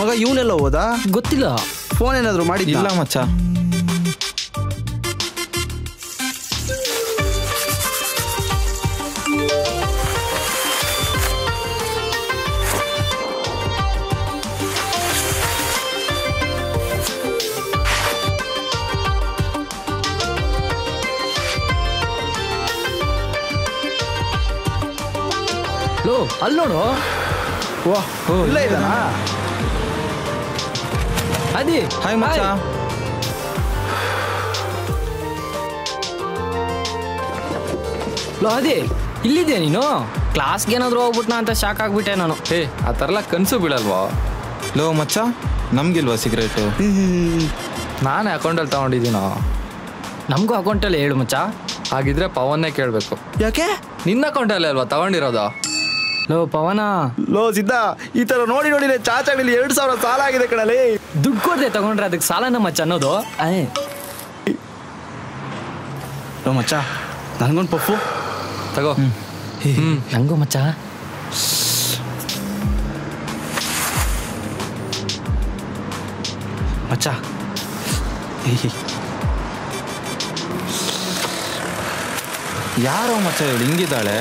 ಮಗ ಇವನೆಲ್ಲ ಹೋದ ಗೊತ್ತಿಲ್ಲ. ಫೋನ್ ಏನಾದ್ರು ಮಾಡಿದ್ದಿಲ್ಲ ಇಲ್ಲ ಮಚ್ಚ. ಲೋ ಅಲ್ಲಿ ನೋಡು. ಇಲ್ಲ ಇದಾನಾ? ಅದಿ ಹಾಯ್ ಮಚ್ಚ. ಲೋ ಅದಿ ಇಲ್ಲಿದ್ಯಾ ನೀನು? ಕ್ಲಾಸ್ಗೆ ಏನಾದ್ರು ಹೋಗ್ಬಿಟ್ನಾ ಅಂತ ಶಾಕ್ ಆಗ್ಬಿಟ್ಟೆ ನಾನು. ಆ ಥರ ಎಲ್ಲ ಕನಸು ಬೀಳಲ್ವಾ? ಲೋ ಮಚ್ಚ, ನಮ್ಗಿಲ್ವಾ ಸಿಗರೇಟು? ನಾನೇ ಅಕೌಂಟಲ್ಲಿ ತಗೊಂಡಿದ್ದೀನೋ. ನಮಗೂ ಅಕೌಂಟಲ್ಲಿ ಹೇಳು ಮಚ್ಚ. ಹಾಗಿದ್ರೆ ಪವನ್ನೇ ಕೇಳಬೇಕು. ಯಾಕೆ? ನಿನ್ನ ಅಕೌಂಟಲ್ಲಿ ಅಲ್ವಾ ತಗೊಂಡಿರೋದು? ಲೋ ಪವನ, ಲೋ ಸಿದ್ಧ, ಈ ತರ ನೋಡಿ ನೋಡಿ ಚಾಚಾಗಲಿ 2,000 ಸಾಲ ಆಗಿದೆ ಕಣಲಿ. ದುಡ್ಡು ಕೊಡದೆ ತಗೊಂಡ್ರೆ ಅದಕ್ಕೆ ಸಾಲನ ಮಚ್ಚ ಅನ್ನೋದು? ಲೋ ಮಚ್ಚ, ನನ್ಗೊಂದು ಪಫು ತಗೋ. ನಂಗೂ ಮಚ್ಚ. ಮಚ್ಚ ಯಾರೋ ಮಚ್ಚ ಇವಳು ಹಿಂಗಿದ್ದಾಳೆ.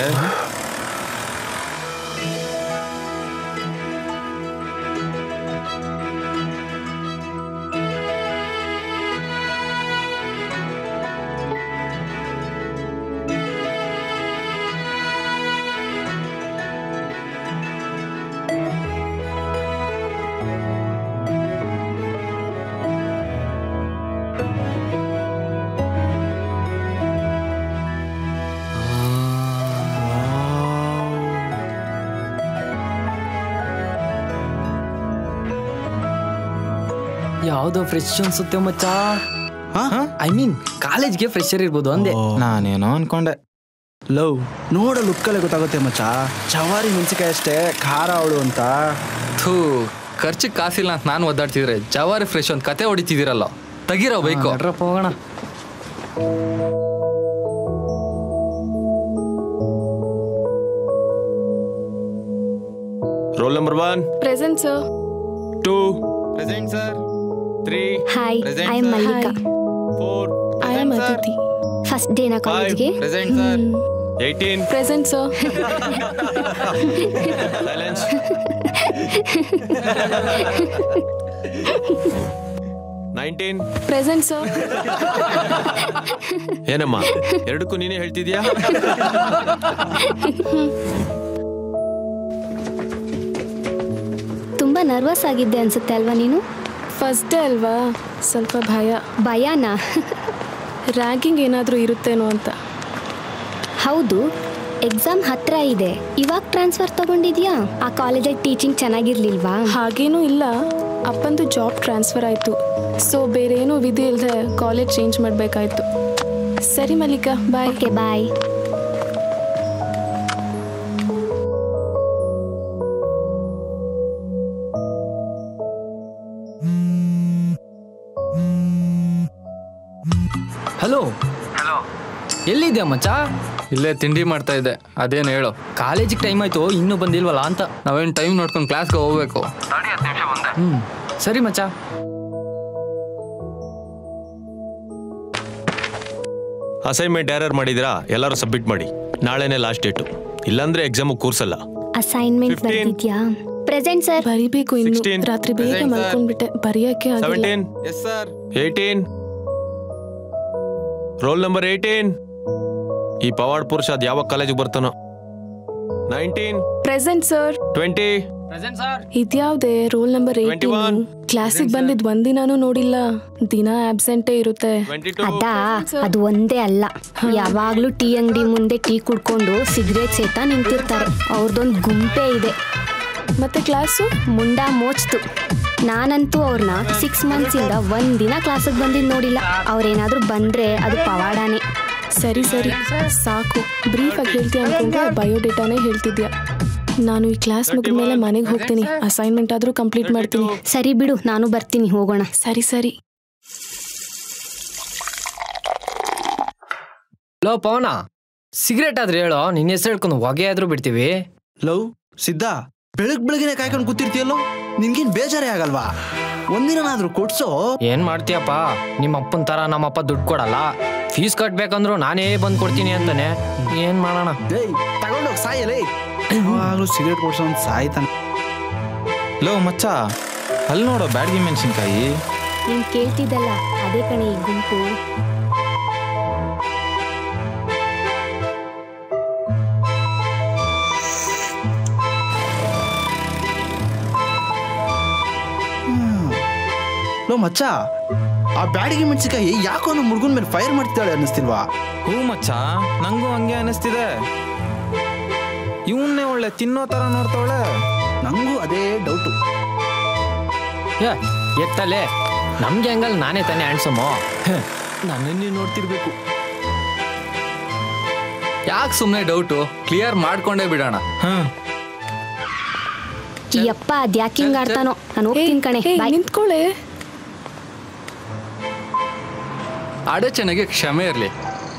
ಯಾವ್ದೋ ಫ್ರೆಶ್ ಅನ್ಸುತ್ತೆ ಮಚ್ಚ. ಐ ಮೀನ್ ಕಾಲೇಜ್ಗೆ ಫ್ರೆಶರ್ ಇರ್ಬೋದು ಅಂದೆ. ನಾನೇನೋ ಅನ್ಕೊಂಡೆ. ಲವ್ ನೋಡ ಲುಕ್ಕಲ್ಲೇ ಗೊತ್ತಾಗುತ್ತೆ ಮಚ್ಚ. ಚವಾರಿ ಮೆಣಸಿಕಾಯಿ ಅಷ್ಟೇ ಖಾರ ಅವಳು ಅಂತ. ಥೂ, ಖರ್ಚಿಗೆ ಕಾಸಿಲ್ಲ ಅಂತ ನಾನು ಒದ್ದಾಡ್ತಿದ್ರೆ ಜವಾರಿ ಫ್ರೆಶ್ ಒಂದು ಕತೆ ಹೊಡಿತಿದ್ದೀರಲ್ಲ. ತೆಗಿರೋ ಬೈಕು. ನಡ್ರಪ್ಪ ಹೋಗೋಣ. Roll number 1 present sir. 2 present sir. 3 hi, I am Mallika. 4 I am Aditi. First day ನಾ ಕಾಲೇಜ್ಗೆ. Present sir. 18 present sir. Silence. 19 present sir. ಏನಮ್ಮ ಎರಡಕ್ಕೂ ನೀನೇ ಹೇಳ್ತಿದ್ಯಾ? ತುಂಬಾ ನರ್ವಸ್ ಆಗಿದ್ದೆ ಅನ್ಸುತ್ತೆ ಅಲ್ವಾ ನೀನು? ಫಸ್ಟ್ ಡೇ ಅಲ್ವಾ, ಸ್ವಲ್ಪ ಭಯನಾ? ರ್ಯಾಂಕಿಂಗ್ ಏನಾದರೂ ಇರುತ್ತೇನೋ ಅಂತ. ಹೌದು, ಎಕ್ಸಾಮ್ ಹತ್ರ ಇದೆ. ಇವಾಗ ಟ್ರಾನ್ಸ್ಫರ್ ತಗೊಂಡಿದ್ಯಾ? ಆ ಕಾಲೇಜಲ್ಲಿ ಟೀಚಿಂಗ್ ಚೆನ್ನಾಗಿರ್ಲಿಲ್ವಾ? ಹಾಗೇನೂ ಇಲ್ಲ, ಅಪ್ಪಂದು ಜಾಬ್ ಟ್ರಾನ್ಸ್ಫರ್ ಆಯಿತು. ಸೊ ಬೇರೆ ಏನೂ ವಿಧಿ ಇಲ್ಲದೆ ಕಾಲೇಜ್ ಚೇಂಜ್ ಮಾಡಬೇಕಾಯ್ತು. ಸರಿ Mallika, bye. Okay bye. Hello, ಎಲ್ಲಿದ್ಯಾ ಮಚ್ಚ? ಇಲ್ಲೇ ತಿಂಡಿ ಮಾಡ್ತಾ ಇದ್ದೆ. ಅದೇನು ಹೇಳು? ಕಾಲೇಜಿಗೆ ಟೈಮ್ ಆಯ್ತು, ಇನ್ನೂ ಬಂದಿಲ್ವಲ್ಲ ಅಂತ. ನಾವೇನು ಟೈಮ್ ನೋಡ್ಕೊಂಡು ಕ್ಲಾಸ್ಗೆ ಹೋಗ್ಬೇಕು. ಸರಿ ಮಚ್ಚ. ಅಸೈನ್ಮೆಂಟ್ ಯಾರ್ಯಾರು ಮಾಡಿದಿರಾ ಎಲ್ಲರೂ ಸಬ್ಮಿಟ್ ಮಾಡಿ. ನಾಳೆನೇ ಲಾಸ್ಟ್ ಡೇಟು, ಇಲ್ಲಾಂದ್ರೆ ಎಕ್ಸಾಮ್ ಕೂರ್ಸಲ್ಲ. ಅಸೈನ್ಮೆಂಟ್ ಬರ್ತಿದ್ಯಾ? Present sir. ಬರಿಬೇಕು ಇನ್ನು. 16 ರಾತ್ರಿ ಬೇಗ ಮಲ್ಕೊಂಡ್ಬಿಟ್ಟೆ, ಬರೆಯಕ್ಕೆ ಆಗಿಲ್ಲ. 17 ಎಸ್ ಸರ್. 18 roll number 18. ಈ ಪವಾಡ್ ಪುರುಷ ಅದ್ ಯಾವ ಕಾಲೇಜಿಗೆ ಬರ್ತಾನೋ. 19 ಪ್ರೆಸೆಂಟ್ ಸರ್. 20 present sir. ಇದ್ಯಾವ್ದೇ ರೋಲ್ ನಂಬರ್ 18. ಕ್ಲಾಸಿಗೆ ಬಂದಿದ್ ಒಂದಿನಾನು ನೋಡಿಲ್ಲ, ದಿನ ಆಬ್ಸೆಂಟೇ ಇರುತ್ತೆ. 22 ಅದಾ, ಅದು ಒಂದೇ ಅಲ್ಲ. ಯಾವಾಗ್ಲೂ ಟೀ ಅಂಗಡಿ ಮುಂದೆ ಟೀ ಕುಡ್ಕೊಂಡು ಸಿಗರೇಟ್ ಸೇತಾ ನಿಂತಿರ್ತಾರೆ. ಅವ್ರದೊಂದು ಗುಂಪೇ ಇದೆ. ಮತ್ತೆ ಕ್ಲಾಸು ಮುಂಡ ಮೋಚ್ತು. ನಾನಂತೂ ಅವ್ರನ್ನ 6 ಮಂತ್ಸಿಂದ ಒಂದಿನ ಕ್ಲಾಸಿಗೆ ಬಂದಿದ್ದು ನೋಡಿಲ್ಲ. ಅವ್ರೇನಾದ್ರೂ ಬಂದ್ರೆ ಅದು ಪವಾಡಾನೆ. ಸರಿ ಸರಿ ಸಾಕು, ಬ್ರೀಫ್ ಆಗಿ ಹೇಳ್ತೀಯ ಅನ್ಕೊಂಡ್ರೆ ಬಯೋಡೇಟಾನೇ ಹೇಳ್ತಿದ್ಯಾ. ನಾನು ಈ ಕ್ಲಾಸ್ ಮುಗಿದ ಮೇಲೆ ಮನೆಗೆ ಹೋಗ್ತೀನಿ, ಅಸೈನ್ಮೆಂಟ್ ಆದ್ರೂ ಕಂಪ್ಲೀಟ್ ಮಾಡ್ತೀನಿ. ಸರಿ ಬಿಡು, ನಾನು ಬರ್ತೀನಿ, ಹೋಗೋಣ. ಸರಿ ಸರಿ. ಲೋ ಪವನ, ಸಿಗರೇಟ್ ಆದ್ರೆ ಹೇಳೋ, ನಿನ್ನ ಹೆಸರು ಹೇಳ್ಕೊಂಡು ಹೊಗೆ ಆದ್ರೂ ಬಿಡ್ತೀವಿ. ಲವ್ ಸಿದ್ಧ, ಬೆಳಗ್ಗೆನೆ ಕಾಯ್ಕೊಂಡು ಕೂತಿರ್ತೀಯಲ್ಲೋ. ನಿನ್ಗೇನ್ ಬೇಜಾರೇ ಆಗಲ್ವಾ? ಒಂದಿನಾದ್ರೂ ಕೊಡ್ಸೋ. ಏನ್ ಮಾಡ್ತೀಯಪ್ಪ, ನಿಮ್ಮ ಅಪ್ಪನ ತರ ನಮ್ಮಪ್ಪ ದುಡ್ಡು ಕೊಡಲ್ಲ. ಫೀಸ್ ಕಟ್ಬೇಕಂದ್ರು ನಾನೇ ಬಂದು ಕೊಡ್ತೀನಿ ಅಂತಾನೆ. ಏನ್ ಮಾಡೋಣ? ಏಯ್ ತಗೊಂಡೋಗಿ ಸಾಯಲೇ. ಯಾವಾಗಲೂ ಸಿಗರೇಟ್ ಕೊಡ್ಸೋ ಅಂತ ಸಾಯ್ತಾನೆ. ಲೋ ಮಚ್ಚ, ಅಲ್ಲಿ ನೋಡೋ ಬ್ಯಾಡ್ಗಿ ಮೆಣಸಿನ್ಕಾಯಿ. ನೀನ್ ಕೇಳ್ತಿದ್ದಲ್ಲ ಅದೇ ಕಣೆ ಈ ಗುಂಪು. ಲೋ ಮಚ್ಚ, ಆ ಬ್ಯಾಡಿಗೆ ಮೆಣಸಿನಕಾಯಿ ಯಾಕೋ ನಮ್ಮ ಹುಡುಗನ ಮೇಲೆ ಫೈರ್ ಮಾಡ್ತಿದ್ದಾಳೆ ಅನ್ನಿಸ್ತಿಲ್ವಾ? ಹ್ಞೂ ಮಚ್ಚ, ನಂಗೂ ಹಂಗೆ ಅನ್ನಿಸ್ತಿದೆ. ಇವನ್ನೇ ಒಳ್ಳೆ ತಿನ್ನೋ ತರ ನೋಡ್ತಾವಳೆ. ನಂಗೂ ಅದೇ ಡೌಟು. ಎತ್ತಲೆ ನಮ್ಗೆ ಹಂಗಲ್ ನಾನೇ ತಾನೇ ಹ್ಯಾಂಡ್ಸಮು. ನನ್ನನ್ನೇ ನೋಡ್ತಿರ್ಬೇಕು. ಯಾಕೆ ಸುಮ್ಮನೆ ಡೌಟು, ಕ್ಲಿಯರ್ ಮಾಡ್ಕೊಂಡೇ ಬಿಡೋಣ. ಈ ಅಪ್ಪ ಅದ್ಯಾಕೆ ಹಿಂಗ್ ಆಡ್ತಾನೋ. ನಾನು ಹೋಗ್ತೀನಿ ಕಣೆ. ನಿಂತ್ಕೊಳ್ಳೆ. ಅಡಚಣೆಗೆ ಕ್ಷಮೆ ಇರಲಿ.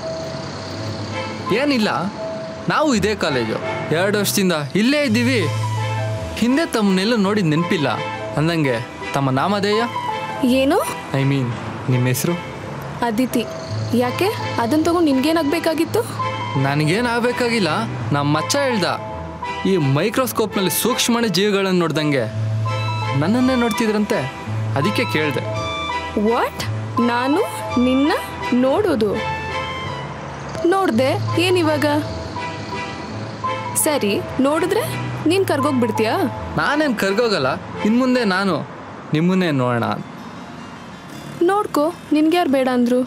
ಏನಿಲ್ಲ, ನಾವು ಇದೇ ಕಾಲೇಜು, 2 ವರ್ಷದಿಂದ ಇಲ್ಲೇ ಇದ್ದೀವಿ. ಹಿಂದೆ ತಮ್ಮನ್ನೆಲ್ಲ ನೋಡಿದ ನೆನಪಿಲ್ಲ ಅಂದಂಗೆ ತಮ್ಮ ನಾಮಧೇಯ ಏನು? ಐ ಮೀನ್ ನಿಮ್ಮ ಹೆಸರು? ಅದಿತಿ. ಯಾಕೆ ಅದನ್ನ ತಗೊಂಡು ನಿನ್ಗೇನಾಗಬೇಕಾಗಿತ್ತು? ನನಗೇನಾಗಬೇಕಾಗಿಲ್ಲ, ನಮ್ಮ ಮಚ್ಚ ಹೇಳ್ದ ಈ ಮೈಕ್ರೋಸ್ಕೋಪ್ನಲ್ಲಿ ಸೂಕ್ಷ್ಮ ಜೀವಿಗಳನ್ನು ನೋಡ್ದಂಗೆ ನನ್ನನ್ನೇ ನೋಡ್ತಿದ್ರಂತೆ, ಅದಕ್ಕೆ ಕೇಳಿದೆ. ವಾಟ್? ನಾನು ನಿನ್ನ ನೋಡೋದು? ನೋಡ್ದೆ ಏನಿವಾಗ? ಸರಿ, ನೋಡಿದ್ರೆ ನೀನು ಕರ್ಗೋಗ್ಬಿಡ್ತೀಯಾ? ನಾನೇನು ಕರ್ಗೋಗಲ್ಲ. ಇನ್ಮುಂದೆ ನಾನು ನಿಮ್ಮನ್ನೇ ನೋಡೋಣ. ನೋಡ್ಕೋ, ನಿನ್ಗ್ಯಾರು ಬೇಡ ಅಂದ್ರು?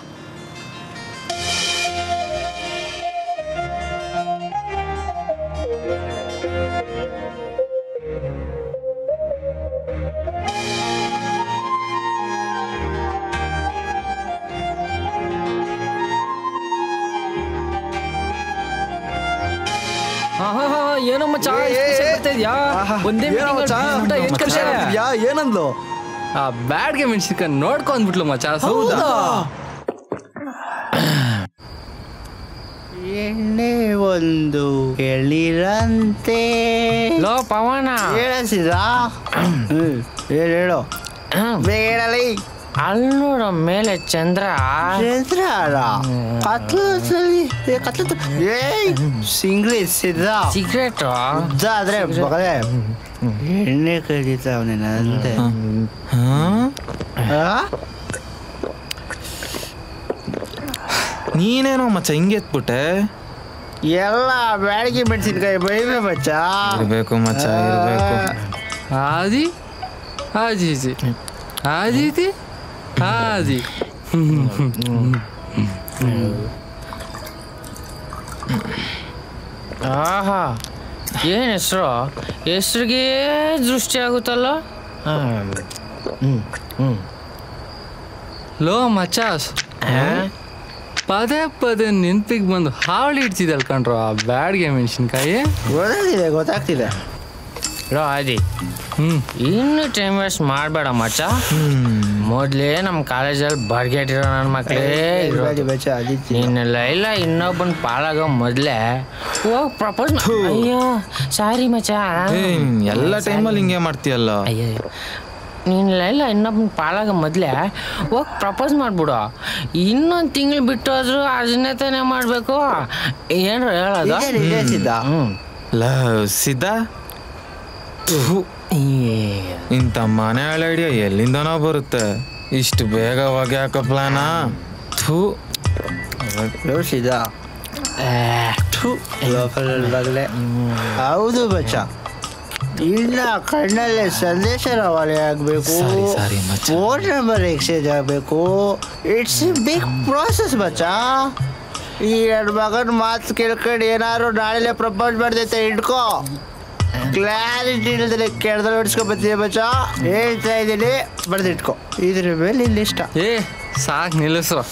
ಏನೋ ಮಚ್ಚ ಇದೆಯಾ? ಒಂದೇ ಏನಂದ್ಲು? ಆ ಬ್ಯಾಡ್ಗೆ ಮೆಣಸಿನ್ಕಾಯಿ ನೋಡ್ಕೊಂಡ್ಬಿಟ್ಲು ಮಚ್ಚ. ಹೌದಾ? ಎಣ್ಣೆ ಒಂದು ಎಳಿರಂತೆ. ಲೋ ಪವನ ಹೇಳಿಸಿದ ಹೇಳು ಬೇಗ ಹೇಳಲಿ. ಅಲ್ಲಿ ನೋಡ ಮೇಲೆ ಚಂದ್ರ. ಸಿಂಗ್ಲಿಸಿದ ಸಿಗರೇಟ್ ಆದ್ರೆ ಬಗಲೇ ಎಣ್ಣೆ ಕಡಿತಾವನೇನಂತೆ. ನೀನೇನೋ ಮಚ್ಚ ಹಿಂಗೆ ಎತ್ಬಿಟ್ಟೆ. ಎಲ್ಲ ಬ್ಯಾಡಗಿ ಮೆಣಸಿನ್ಕಾಯಿ ಬೆಳಿಬೇ ಮಚ್ಚ. ಇರ್ಬೇಕು ಮಚ್ಚ, ಇರ್ಬೇಕು. ಆದಿ ಆಜೀಜಿ ಆದೀತಿ ಆದಿ. ಆಹಾ, ಏನು ಹೆಸರು? ಹೆಸ್ರಿಗೆ ದೃಷ್ಟಿ ಆಗುತ್ತಲ್ಲ. ಲೋ ಮಚ್ಚ, ಪದೇ ಪದೇ ನೆನ್ಪಿಗೆ ಬಂದು ಹಾವಳಿ ಇಡ್ತಿದ್ದಲ್ ಕಣ್ರು ಆ ಬ್ಯಾಡ್ಗೆ ಮೆಣಸಿನ್ಕಾಯಿ. ಗೊತ್ತಾಗ್ತಿದೆ. ಲೋ ಆದಿ, ಇನ್ನು ಟೈಮ್ ವೇಸ್ಟ್ ಮಾಡಬೇಡ ಮಚ್ಚ. ಮೊದಲೇ ನಮ್ಮ ಕಾಲೇಜಲ್ಲಿ ಬರ್ಗೆಟ್ಟಿರೋ ನನ್ನ ಮಕ್ಕಳೇ. ನೀನೆಲ್ಲ ಇಲ್ಲ ಇನ್ನೊಬ್ಬನ ಪಾಲಾಗೋ ಮೊದಲೇ ಹೋಗಿ ಪ್ರಪೋಸ್. ಅಯ್ಯೋ ಸಾರಿ ಮಚ್ಚ, ಎಲ್ಲ ಟೈಮಲ್ಲಿ ಹಿಂಗೆ ಮಾಡ್ತೀಯಲ್ಲ. ಅಯ್ಯೋ ನೀನೆಲ್ಲ ಇಲ್ಲ ಇನ್ನೊಬ್ಬನ ಪಾಲಾಗೋ ಮೊದಲೇ ಹೋಗಿ ಪ್ರಪೋಸ್ ಮಾಡ್ಬಿಡು. ಇನ್ನೊಂದು ತಿಂಗಳು ಬಿಟ್ಟು ಹೋದ್ರು ಅದನ್ನೇ ತಾನೇ ಮಾಡಬೇಕು. ಏನ್ರ ಹೇಳೋದು? ಲವ್ ಸಿದ್ಧ, ಇಂಥ ಮನೆ ಹಳೆ ಐಡಿಯಾ ಎಲ್ಲಿಂದನೋ ಬರುತ್ತೆ. ಇಷ್ಟು ಬೇಗ ಹೊಗೆ ಹಾಕೋ ಪ್ಲಾನಾ? ಹೌದು ಬಚ್ಚ, ಇಲ್ಲ ಕಣ್ಣಲ್ಲೇ ಸಂದೇಶ ರವಾನೆ ಆಗಬೇಕು, ಫೋನ್ ನಂಬರ್ ಎಕ್ಸ್ಚೇಂಜ್ ಆಗಬೇಕು. ಇಟ್ಸ್ ಎ ಬಿಗ್ ಪ್ರಾಸೆಸ್ ಬಚ್ಚ. ಈ 2 ಮಗನ ಮಾತು ಕೇಳ್ಕೊಂಡು ಏನಾದ್ರು ನಾಳೆಲೆ ಪ್ರಪೋಸ್ ಮಾಡ್ದೈತೆ ಇಟ್ಕೋ. ಕ್ಲಾರಿಟಿ ಇಲ್ದ್ರೆ ಕೆಳದಲ್ಲಿ ಹೊಡ್ಸ್ಕೊ ಬರ್ತೀಯ ಬಚ್ಚ. ಹೇಳ್ತಾ ಇದ್ದೀನಿ, ಬರ್ದಿಟ್ಕೊ. ಇದ್ರ ಮೇಲೆ ಇಲ್ಲಿ ಇಷ್ಟ. ಸಾಕು ನಿಲ್ಲಿಸ್ರು.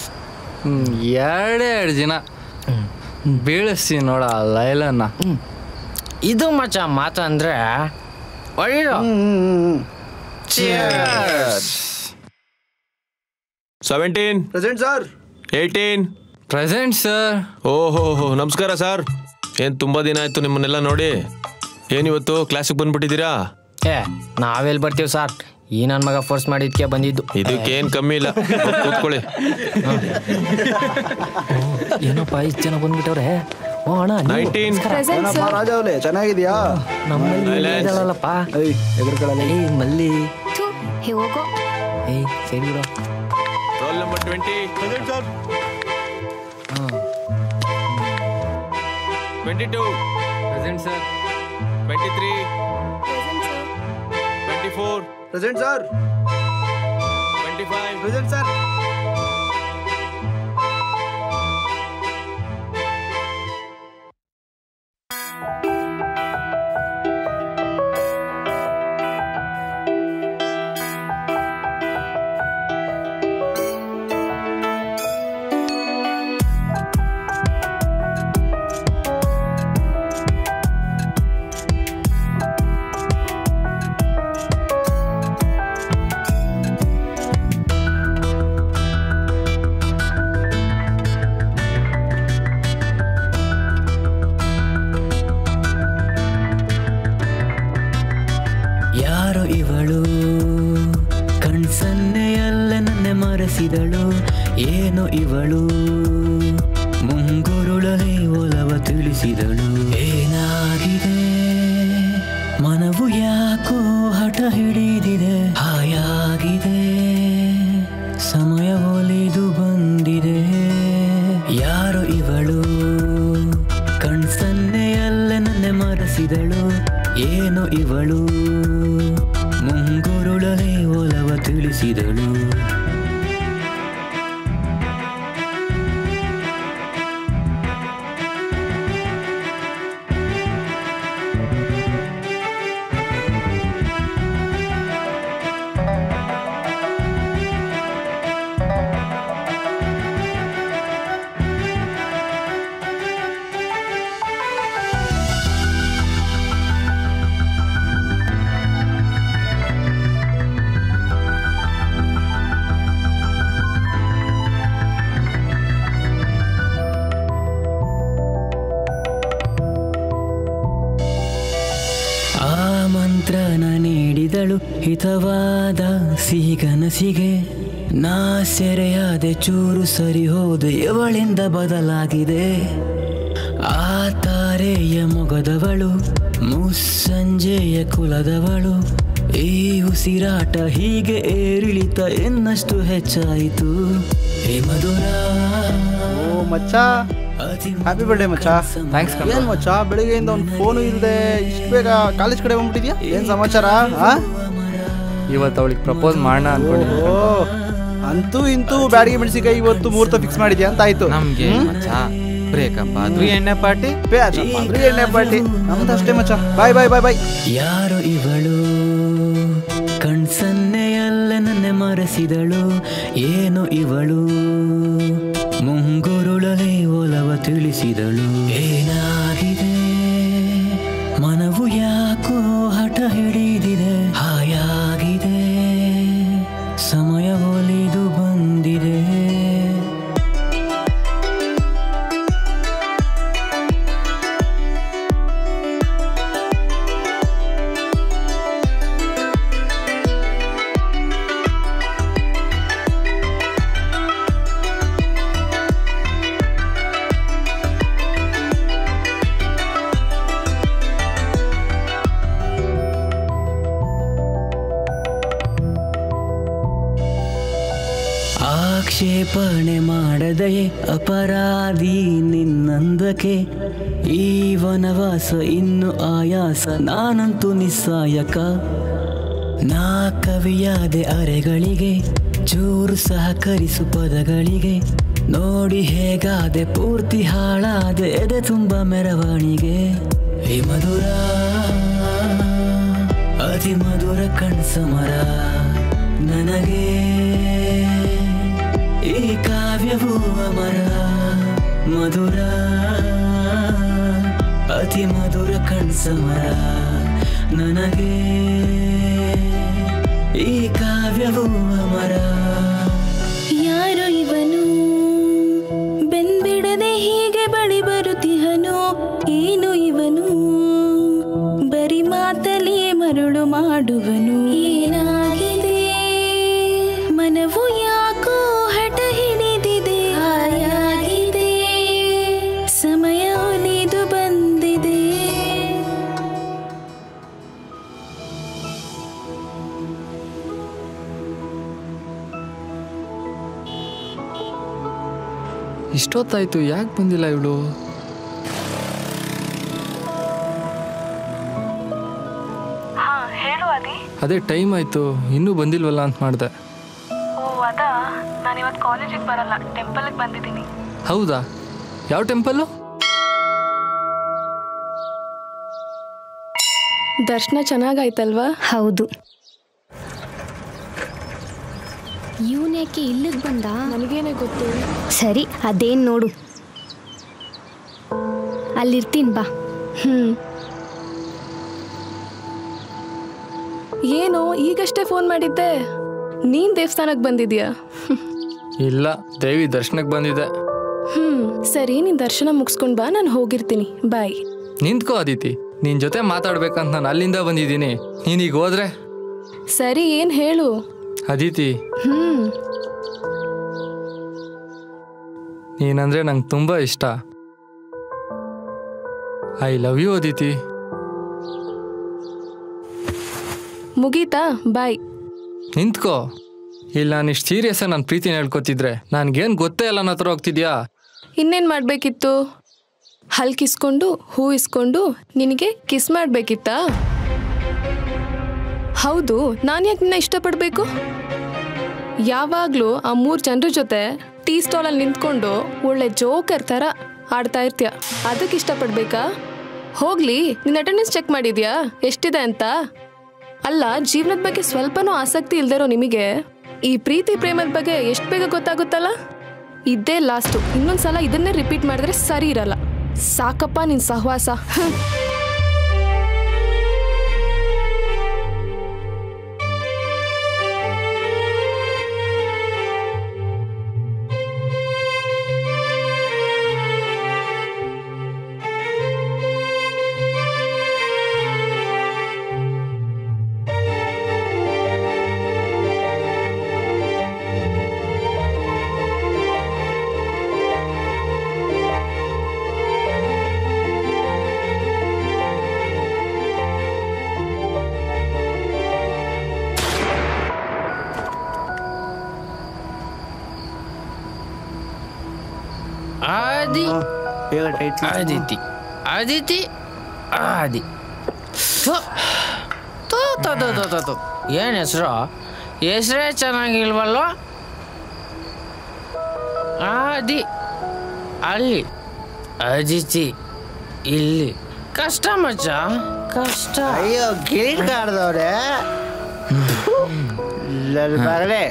2 ದಿನ ಬೀಳಿಸ್ತೀನಿ ನೋಡ ಲೈಲನ್ನ. ಇದು ಮಚ್ಚ ಮಾತು ಅಂದ್ರೆ ಒಳ್ಳೆ. 17 ಪ್ರೆಸೆಂಟ್ ಸರ್. 18 present sir. ಓಹೋ ನಮಸ್ಕಾರ ಸರ್. ಏನು ತುಂಬ ದಿನ ಆಯಿತು ನಿಮ್ಮನ್ನೆಲ್ಲ ನೋಡಿ. ಏನಿವತ್ತು ಕ್ಲಾಸಿಗೆ ಬಂದ್ಬಿಟ್ಟಿದ್ದೀರಾ? ಏ ನಾವೆಲ್ಲಿ ಬರ್ತೀವಿ ಸರ್, ಈ ನನ್ನ ಮಗ ಫೋರ್ಸ್ ಮಾಡಿದ್ಕೆ ಬಂದಿದ್ದು. ಇದಕ್ಕೇನ್ ಕಮ್ಮಿ ಇಲ್ಲ, ಕೂತ್ಕೊಳ್ಳಿ. ಏನಪ್ಪ ಇಷ್ಟು ಜನ ಬಂದ್ಬಿಟ್ಟವ್ರೆ. ಓ ಅಣ್ಣ 19 ರಾಜ ಅವಲೇ ಚೆನ್ನಾಗಿದ್ಯಾ? ನಮ್ಮಲ್ಲಪ್ಪ ಮಲ್ಲಿ ಹೋಗೋ ಏಯ್ ಸರಿ ಬಿಡು. Roll number 20 22 present sir. 23 24 present sir. 25 present sir. ಯಾರೋ ಇವಳು ಕಣ್ಸನ್ನೆಯಲ್ಲ ನನ್ನೆ ಮರೆಸಿದಳು, ಏನೋ ಇವಳು ಮುಂಗುರುಳಲಿ ಒಲವ ತಿಳಿಸಿದಳು. ಏನಾಗಿದೆ ಮನವು ಯಾಕೋ ಹಠ ಹಿಡಿದಿದೆ, ಹಾಯಾಗಿದೆ ಸಮಯ ಒಲಿದು ಬಂದಿದೆ. ಯಾರೋ ಇವಳು ಕಣ್ಸನ್ನೆಯಲ್ಲ ನನ್ನೆ ಮರೆಸಿದಳು, ಏನೋ ಇವಳು ಮುಂಗುರುಳಲಿ ಒಲವ ತಿಳಿಸಿದಳು. ಮಂತ್ರನ ನೀಡಿದಳು ಹಿತವಾದ ಸಿಹಿಗನಸಿಗೆ, ನಾ ಸೆರೆಯಾದೆ ಚೂರು ಸರಿ ಹೋದೆ ಇವಳಿಂದ ಬದಲಾಗಿದೆ. ಆ ತಾರೆಯ ಮೊಗದವಳು ಮುಸ್ಸಂಜೆಯ ಕುಲದವಳು, ಈ ಉಸಿರಾಟ ಹೀಗೆ ಏರಿಳಿತ ಇನ್ನಷ್ಟು ಹೆಚ್ಚಾಯಿತು. ಹೇ ಮಧುರ ಓ ಮಚ್ಚ, ಹ್ಯಾಪಿ ಬರ್ಡೇ ಮಚ್ಚ. ಥ್ಯಾಂಕ್ಸ್. ಏನ್ ಮಚ್ಚ ಬೆಳಿಗ್ಗೆಯಿಂದ ಒಂದು ಫೋನು ಇಲ್ಲದೆ ಇಷ್ಟು ಬೇಗ ಕಾಲೇಜ್ ಕಡೆ ಬಂದ್ಬಿಟ್ಟಿದ್ಯಾ? ಏನ್ ಸಮಾಚಾರ? ಇವತ್ತು ಅವಳಿಗೆ ಪ್ರಪೋಸ್ ಮಾಡೋಣ ಅನ್ಕೊಂಡು. ಅಂತೂ ಇಂತೂ ಬ್ಯಾಡಿಗೆ ಮೆಣಸಿಕಾಯಿ ಇವತ್ತು ಮುಹೂರ್ತ ಫಿಕ್ಸ್ ಮಾಡಿದ್ಯಾ ಅಂತ ಆಯ್ತು. ನಮ್ಗೆ ಬ್ರೇಕಪ್ ಆದ್ರೂ ಎಣ್ಣೆ ಪಾರ್ಟಿ, ಎಣ್ಣೆ ಪಾರ್ಟಿ ನಮ್ದಷ್ಟೇ ಮಚ್ಚ. ಬಾಯ್ ಬಾಯ್ ಬಾಯ್ ಬಾಯ್. ಯಾರೋ ಇವಳು ಕಣ್ಸನ್ನೆಯಲ್ಲ ನನ್ನೆ ಮರೆಸಿದಳು, ಏನೋ ಇವಳು ಮುಂಗುರುಳಲಿ ಒಲವ ತಿಳಿಸಿದಳು. ಏನಾಗಿದೆ ಮನವು ಯಾಕೋ ಹಠ ಹಿಡಿದಿದೆ, ಹಾಯಾಗಿದೆ ಸಮಯ ಒಲಿದು ಬಂದಿದೆ. ಆಕ್ಷೇಪಣೆ ಮಾಡದೆಯೇ ಅಪರಾಧಿ ನಿನ್ನಂದಕ್ಕೆ, ಈ ವನವಾಸ ಇನ್ನು ಆಯಾಸ ನಾನಂತೂ ನಿಸ್ಸಾಯಕ. ನಾ ಕವಿಯಾದೆ ಅರೆಗಳಿಗೆ ಚೂರು ಸಹಕರಿಸು ಪದಗಳಿಗೆ, ನೋಡಿ ಹೇಗಾದೆ ಪೂರ್ತಿ ಹಾಳಾದೆ ಎದೆ ತುಂಬ ಮೆರವಣಿಗೆ. ಹೇ ಮಧುರ ಅತಿ ಮಧುರ ಕಣ್ಸಮರ ನನಗೆ, ಈ ಕಾವ್ಯವೂ ಅಮರ ಮಧುರ ಅತಿ ಮಧುರ ಕಣ್ಸಮರ ನನಗೆ, ಈ ಕಾವ್ಯವೂ ಅಮರ. ಯಾರೋ ಇವನು ಬೆನ್ಬಿಡದೆ ಹೀಗೆ ಬಳಿ ಬರುತ್ತಿಹನು, ಏನು ಇವನು ಬರಿ ಮಾತಲಿ ಮರುಳು ಮಾಡು ಇಷ್ಟೊತ್ತಾಯ್ತು ಯಾಕೆ ಬಂದಿಲ್ಲ ಇವಳು? ಅದೇ ಟೈಮ್ ಆಯ್ತು ಇನ್ನೂ ಬಂದಿಲ್ವಲ್ಲ ಅಂತ ಮಾಡಿದೆ. ಓ ಅದಾ, ನಾನು ಇವತ್ತು ಕಾಲೇಜಿಗೆ ಬರಲ್ಲ, ಟೆಂಪಲ್ಗೆ ಬಂದಿದ್ದೀನಿ. ಹೌದಾ? ಯಾವ ಟೆಂಪಲ್ಲು? ದರ್ಶನ ಚೆನ್ನಾಗಾಯ್ತಲ್ವಾ? ಹೌದು. ಇವನೇಕೆ ಇಲ್ಲಿಗೆ ಬಂದ? ನನಗೇನೆ ಗೊತ್ತು. ಸರಿ ಅದೇನು ನೋಡು, ಅಲ್ಲಿರ್ತೀನಿ ಬಾ. ಏನು ಈಗಷ್ಟೇ ಫೋನ್ ಮಾಡಿದ್ದೆ? ನೀನ್ ದೇವಸ್ಥಾನಕ್ಕೆ ಬಂದಿದ್ಯಾ? ಇಲ್ಲ, ದೇವಿ ದರ್ಶನಕ್ಕೆ ಬಂದಿದೆ. ಸರಿ, ನೀನ್ ದರ್ಶನ ಮುಗಿಸ್ಕೊಂಡ್ ಬಾ, ನಾನು ಹೋಗಿರ್ತೀನಿ. ಬಾಯ್. ನಿಂತ್ಕೋ ಅದಿತಿ, ನಿನ್ ಜೊತೆ ಮಾತಾಡ್ಬೇಕಂತ ನಾನು ಅಲ್ಲಿಂದ ಬಂದಿದ್ದೀನಿ. ನೀನೀಗ ಹೋದ್ರೆ? ಸರಿ, ಏನ್ ಹೇಳು ಅದಿತಿ. ನೀನಂದ್ರೆ ನಂಗೆ ತುಂಬಾ ಇಷ್ಟ. I love you Aditi. ಮುಗೀತಾ? ಬಾಯ್. ನಿಂತ್ಕೋ. ಇಲ್ಲ ನಾನು ಇಷ್ಟು ಸೀರಿಯಸ್ ನನ್ನ ಪ್ರೀತಿನ ಹೇಳ್ಕೊತಿದ್ರೆ ನನ್ಗೇನು ಗೊತ್ತೇ ಇಲ್ಲ ಅನ್ನೋ ಹತ್ರ ಹೋಗ್ತಿದ್ಯಾ? ಇನ್ನೇನು ಮಾಡಬೇಕಿತ್ತು? ಹಲ್ಕಿಸ್ಕೊಂಡು ಹೂ ಇಸ್ಕೊಂಡು ನಿನಗೆ ಕಿಸ್ ಮಾಡಬೇಕಿತ್ತಾ? ಹೌದು, ನಾನು ಯಾಕೆ ನಿನ್ನ ಇಷ್ಟಪಡಬೇಕು? ಯಾವಾಗಲೂ ಆ 3 ಜನರ ಜೊತೆ ಟೀ ಸ್ಟಾಲಲ್ಲಿ ನಿಂತ್ಕೊಂಡು ಒಳ್ಳೆ ಜೋಕರ್ ಥರ ಆಡ್ತಾ ಇರ್ತೀಯ, ಅದಕ್ಕೆ ಇಷ್ಟಪಡಬೇಕಾ? ಹೋಗ್ಲಿ, ನಿನ್ನ ಅಟೆಂಡೆನ್ಸ್ ಚೆಕ್ ಮಾಡಿದ್ಯಾ ಎಷ್ಟಿದೆ ಅಂತ? ಅಲ್ಲ, ಜೀವನದ ಬಗ್ಗೆ ಸ್ವಲ್ಪನೂ ಆಸಕ್ತಿ ಇಲ್ದಿರೋ ನಿಮಗೆ ಈ ಪ್ರೀತಿ ಪ್ರೇಮದ ಬಗ್ಗೆ ಎಷ್ಟು ಬೇಗ ಗೊತ್ತಾಗುತ್ತಲ್ಲ? ಇದೇ ಲಾಸ್ಟು. ಇನ್ನೊಂದ್ಸಲ ಇದನ್ನೇ ರಿಪೀಟ್ ಮಾಡಿದ್ರೆ ಸರಿ ಇರಲ್ಲ. ಸಾಕಪ್ಪ ನಿನ್ ಸಹವಾಸ. ಆದಿತಿ ಆದಿತಿ ಆದಿ ಏನು ಹೆಸರು? ಹೆಸರೇ ಚೆನ್ನಾಗಿಲ್ವಲ್ಲೋ? ಆದಿ ಅಲ್ಲಿ, ಅದಿತಿ ಇಲ್ಲಿ. ಕಷ್ಟ ಮಚ್ಚ, ಕಷ್ಟ. ಅಯ್ಯೋ ಗಿರೀಟ್ ಕಾಡ್ದವ್ರೆ. ಮಗಳೇ,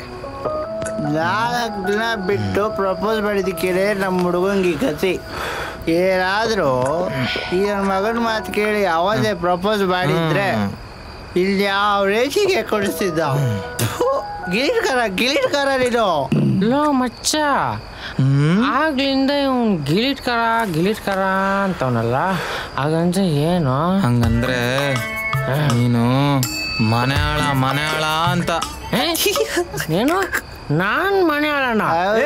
4 ದಿನ ಬಿಟ್ಟು ಪ್ರಪೋಸ್ ಮಾಡಿದ್ದಕ್ಕೆ ನಮ್ಮ ಹುಡುಗಂಗೆ ಕತಿ. ಏನಾದರೂ ಈ ನನ್ನ ಮಗನ ಮಾತು ಕೇಳಿ ಅವದೇ ಪ್ರಪೋಸ್ ಮಾಡಿದ್ರೆ ಇಲ್ಲಿ ಯಾವ ರೇಷಿಗೆ ಕೊಡಿಸ್ತಿದ್ದ. ಗಿರೀಟ್ ಕಾರ ನೀನು. ಲೋ ಮಚ್ಚ, ಆಗ್ಲಿಂದ ಇವ್ನು ಗಿಲಿಟ್ ಕರ ಅಂತವನಲ್ಲ, ಹಾಗಂದ್ರೆ ಏನು? ಹಂಗಂದ್ರೆ ನೀನು ಮನೆಯಾಳ ಅಂತ. ಏನು? ನಾನ್ ಮನೆಯಾಳನ?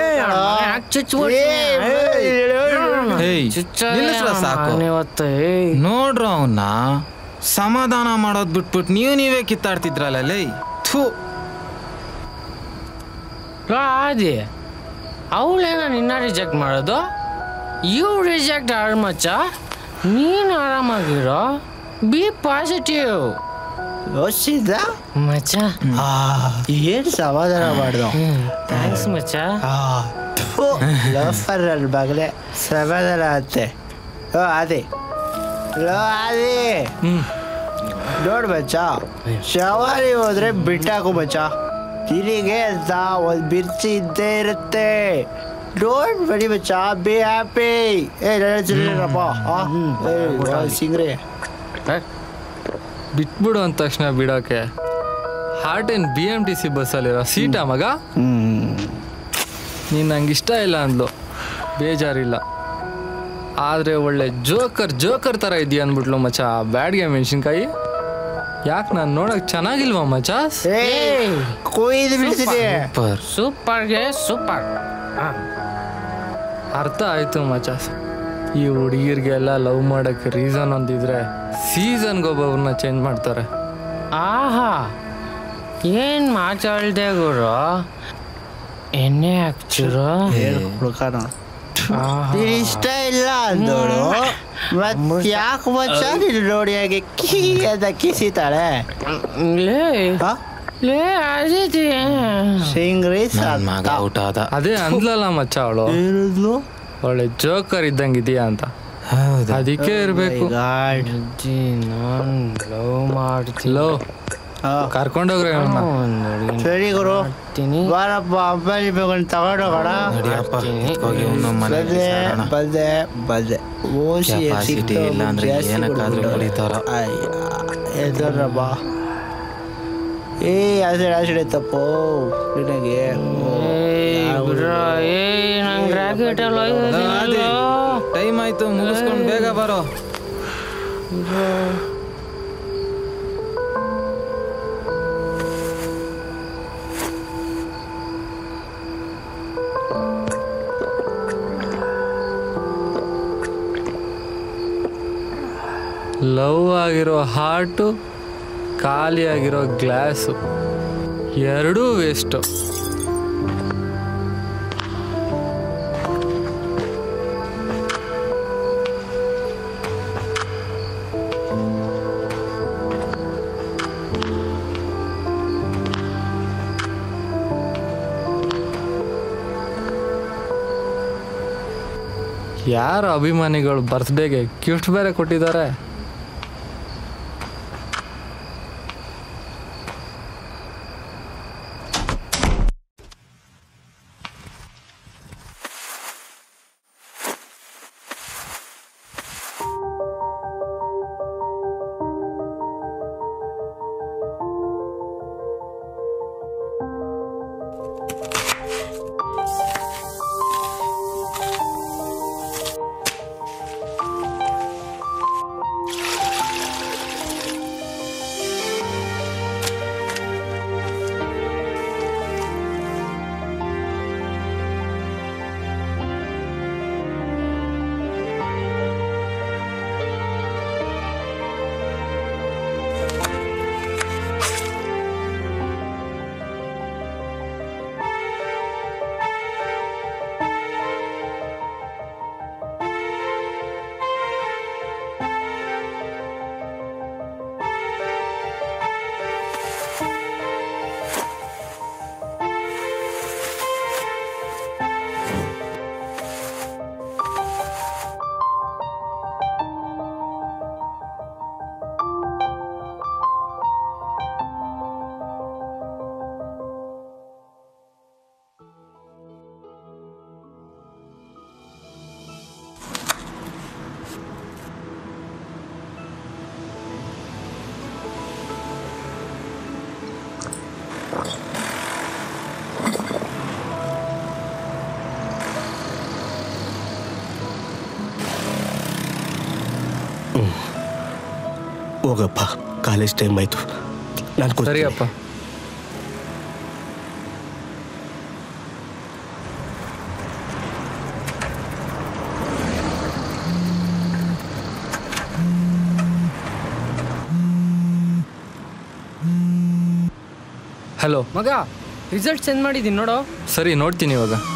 ಸಾಕು ನೋಡ್ರು ಅವನ್ನ ಸಮಾಧಾನ ಮಾಡೋದ್ ಬಿಟ್ಬಿಟ್ಟು ನೀವೇ ಕಿತ್ತಾಡ್ತಿದ್ರಲ್ಲ. ಆದಿ, ಅವಳೇನ ನಿನ್ನ ರಿಜೆಕ್ಟ್ ಮಾಡೋದು? ಯು ರಿಜೆಕ್ಟ್ ಆರ್ ಮಚ್ಚ. ನೀನು ಆರಾಮಾಗಿರೋ, ಬಿ ಪಾಸಿಟಿವ್. ಯೋಚಿಸಿದ್ದ ಮಚ್ಚ, ಏನು ಸಮಾಧಾನ ಮಾಡ್ದು. ಥ್ಯಾಂಕ್ಸ್ ಮಚ್ಚ. ಲಫರ್ ನನ್ನ ಮಗಳೇ, ಸಮಾಧಾನ ಅಂತೆ. ಅದೇ ನೋಡ್ ಬಚ್ಚ, ಶವಾರಿ ಹೋದ್ರೆ ಬಿಟ್ಟಾಕು ಬಚ್ಚ. ತಿರಿಗೆ ಅಂತ ಒಂದು ಬಿರ್ಚಿ ಇದ್ದೇ ಇರುತ್ತೆ. ಡೋಂಟ್ ವರಿ ಬಚ್ಚ, ಬಿ ಹ್ಯಾಪಿ. ಸಿಂಗ್ರೆ ಬಿಟ್ಬಿಡು ಅಂದ ತಕ್ಷಣ ಬಿಡೋಕೆ ಹಾರ್ಟ್ ಆ್ಯಂಡ್ BMTC ಬಸ್ಸಲ್ಲಿರೋ ಸೀಟಾ ಮಗ? ನೀನು ನಂಗೆ ಇಷ್ಟ ಇಲ್ಲ ಅಂದ್ಲು, ಬೇಜಾರಿಲ್ಲ. ಆದರೆ ಒಳ್ಳೆ ಜೋಕರ್ ಥರ ಇದೆಯಾ ಅಂದ್ಬಿಟ್ಲು ಮಚ್ಚ. ಬ್ಯಾಡ್ಗೆ ಮೆಣಸಿನ್ಕಾಯಿ. ಯಾಕೆ ನಾನು ನೋಡೋಕೆ ಚೆನ್ನಾಗಿಲ್ವಾ ಮಚ್ಚ? ಸೂಪರ್ಗೆ ಸೂಪರ್. ಅರ್ಥ ಆಯ್ತು ಮಚ್ಚ. ಈ ಹುಡುಗಿರಿಗೆಲ್ಲ ಲವ್ ಮಾಡೋಕ್ಕೆ ರೀಸನ್ ಒಂದಿದ್ರೆ ಸೀಸನ್ಗೊಬ್ಬೊಬ್ರನ್ನ ಚೇಂಜ್ ಮಾಡ್ತಾರೆ. ಆಹಾ, ಏನು ಮಾತಾಡ್ದೆ ಗುರು? ಎಣ್ಣೆ ಹಾಕ್ತಿರೋ? ಇಷ್ಟ ಇಲ್ಲ ಅಂದೋಳು ಮತ್ ಯಾಕೆ ಮಚ್ಚ ನೀನು ನೋಡಿ ಹಾಗೆ ಕೀ ಅಂತ ಕಿಸಿತಾಳೆ ಸಿಂಗ್ರಿ ಅದೇ ಅಂದ್ಲಲ್ಲ ಮಚ್ಚ ಅವಳು ಹೇಳಿದ್ಲು ಒಳ್ಳೆ ಜೋಕರ್ ಇದ್ದಂಗಿದೆಯಾ ಅಂತ ಅದಕ್ಕೆ ಇರ್ಬೇಕು ನಾನು ಲವ್ ಮಾಡ್ತೀನಿ ಲವ್ ಕರ್ಕೊಂಡೋಗ್ರೆ ಸರಿ ಗುರು ಬಾರಪ್ಪ ಅಬ್ಬಲಿ ಬೇಗನ್ ತಗೊಂಡೋಗೋಣ ಬಲ್ದೆ ಬಲ್ದೆ ಓಸಿ ಇಲ್ಲ ಅಂದ್ರೆ ಏನಕ್ಕಾದ್ರೂ ಕರೀತಾರ ಬಾ ಏ ಆಸಡೆ ತಪ್ಪು ನಿನಗೆ ನಂಗೆ ರಾಕೆಟ್ ಟೈಮ್ ಆಯ್ತು ಮುಗಿಸ್ಕೊಂಡು ಬೇಗ ಬರೋ ಲವ್ ಆಗಿರೋ ಹಾರ್ಟು ಖಾಲಿ ಆಗಿರೋ ಗ್ಲಾಸು ಎರಡೂ ವೇಸ್ಟು. ಯಾರು ಅಭಿಮಾನಿಗಳು ಬರ್ತ್ಡೇಗೆ ಗಿಫ್ಟ್ ಬೇರೆ ಕೊಟ್ಟಿದ್ದಾರೆ. ಹೋಗಪ್ಪ, ಕಾಲೇಜ್ ಟೈಮ್ ಆಯ್ತು. ನಾನು ಸರಿಯಪ್ಪ. ಹಲೋ ಮಗ, ರಿಸಲ್ಟ್ ಸೆಂಡ್ ಮಾಡಿದ್ದೀನಿ ನೋಡು. ಸರಿ, ನೋಡ್ತೀನಿ ಇವಾಗ.